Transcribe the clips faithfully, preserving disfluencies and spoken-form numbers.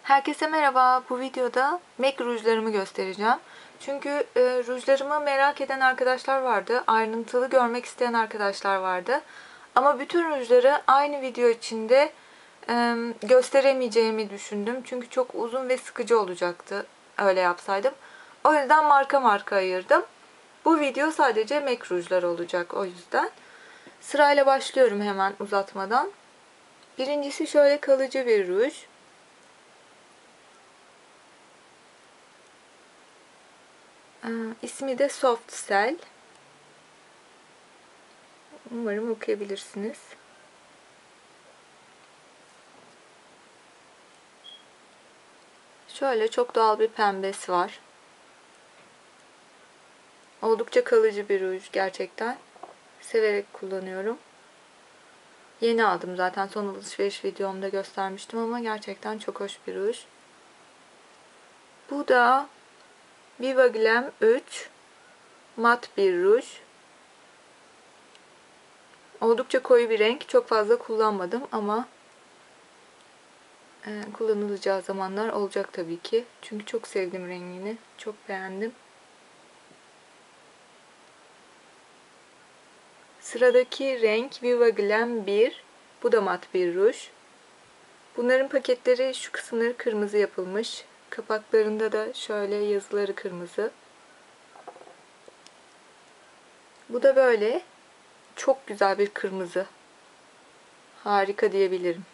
Herkese merhaba. Bu videoda M A C rujlarımı göstereceğim. Çünkü e, rujlarımı merak eden arkadaşlar vardı. Ayrıntılı görmek isteyen arkadaşlar vardı. Ama bütün rujları aynı video içinde e, gösteremeyeceğimi düşündüm. Çünkü çok uzun ve sıkıcı olacaktı öyle yapsaydım. O yüzden marka marka ayırdım. Bu video sadece M A C rujları olacak o yüzden. Sırayla başlıyorum hemen uzatmadan. Birincisi şöyle kalıcı bir ruj. İsmi de Soft Cell. Umarım okuyabilirsiniz. Şöyle çok doğal bir pembesi var. Oldukça kalıcı bir ruj gerçekten. Severek kullanıyorum. Yeni aldım zaten, son alışveriş videomda göstermiştim ama gerçekten çok hoş bir ruj. Bu da Viva Glam üç mat bir ruj. Oldukça koyu bir renk. Çok fazla kullanmadım ama e, kullanılacağı zamanlar olacak tabii ki. Çünkü çok sevdim rengini. Çok beğendim. Sıradaki renk Viva Glam bir. Bu da mat bir ruj. Bunların paketleri şu kısımları kırmızı yapılmış. Kapaklarında da şöyle yazıları kırmızı. Bu da böyle. Çok güzel bir kırmızı. Harika diyebilirim.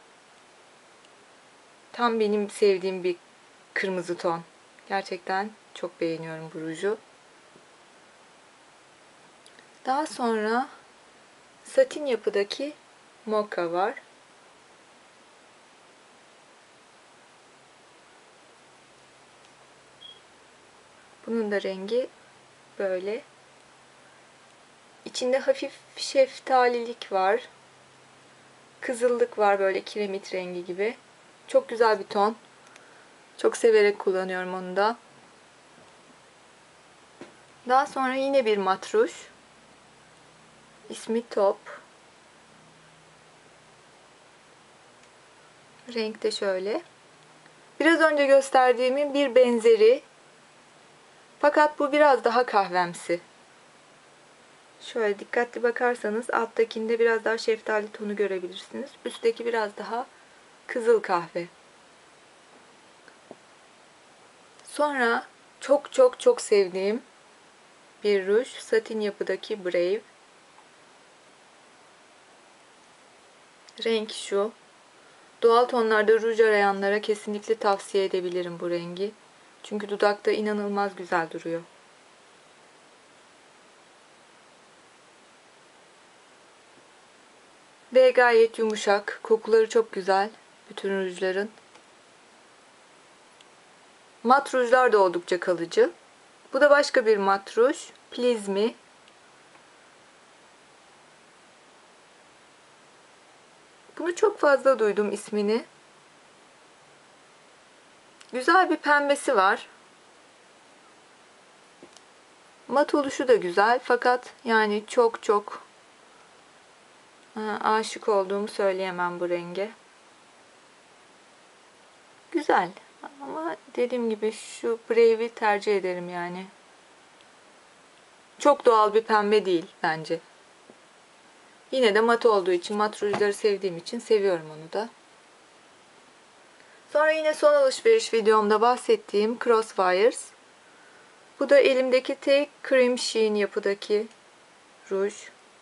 Tam benim sevdiğim bir kırmızı ton. Gerçekten çok beğeniyorum bu ruju. Daha sonra satin yapıdaki Mocha var. Bunun da rengi böyle. İçinde hafif şeftalilik var. Kızıllık var, böyle kiremit rengi gibi. Çok güzel bir ton. Çok severek kullanıyorum onu da. Daha sonra yine bir mat ruj. İsmi Top. Renk de şöyle. Biraz önce gösterdiğimin bir benzeri. Fakat bu biraz daha kahvemsi. Şöyle dikkatli bakarsanız alttakinde biraz daha şeftali tonu görebilirsiniz. Üstteki biraz daha kızıl kahve. Sonra çok çok çok sevdiğim bir ruj. Satin yapıdaki Brave. Renk şu. Doğal tonlarda ruj arayanlara kesinlikle tavsiye edebilirim bu rengi. Çünkü dudakta inanılmaz güzel duruyor. Ve gayet yumuşak. Kokuları çok güzel bütün rujların. Mat rujlar da oldukça kalıcı. Bu da başka bir mat ruj. Please Me. Bunu çok fazla duydum ismini. Güzel bir pembesi var. Mat oluşu da güzel fakat yani çok çok aşık olduğumu söyleyemem bu renge. Güzel ama dediğim gibi şu Brave'i tercih ederim yani. Çok doğal bir pembe değil bence. Yine de mat olduğu için, mat rujları sevdiğim için seviyorum onu da. Sonra yine son alışveriş videomda bahsettiğim Crossfires. Bu da elimdeki tek Cream Sheen yapıdaki ruj.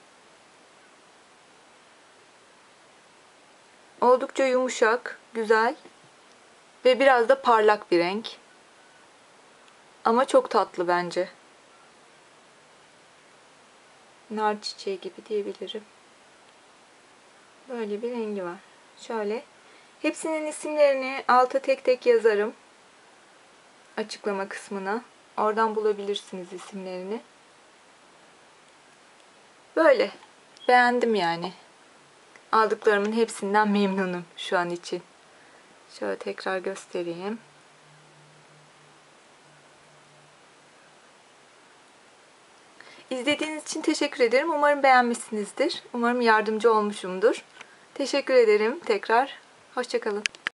Oldukça yumuşak, güzel ve biraz da parlak bir renk. Ama çok tatlı bence. Nar çiçeği gibi diyebilirim. Böyle bir rengi var. Şöyle. Hepsinin isimlerini alta tek tek yazarım. Açıklama kısmına. Oradan bulabilirsiniz isimlerini. Böyle. Beğendim yani. Aldıklarımın hepsinden memnunum şu an için. Şöyle tekrar göstereyim. İzlediğiniz için teşekkür ederim. Umarım beğenmişsinizdir. Umarım yardımcı olmuşumdur. Teşekkür ederim tekrar. Hoşça kalın.